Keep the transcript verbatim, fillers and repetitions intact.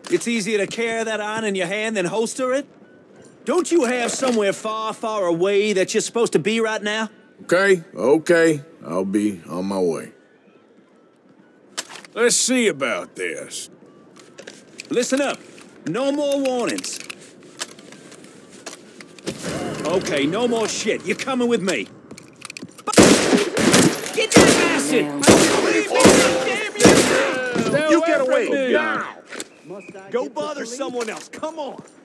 It's easier to carry that on in your hand than holster it? Don't you have somewhere far, far away that you're supposed to be right now? Okay, okay. I'll be on my way. Let's see about this. Listen up. No more warnings. Okay, no more shit. You're coming with me. Get your ass in! You get away now! Go bother someone else. Come on.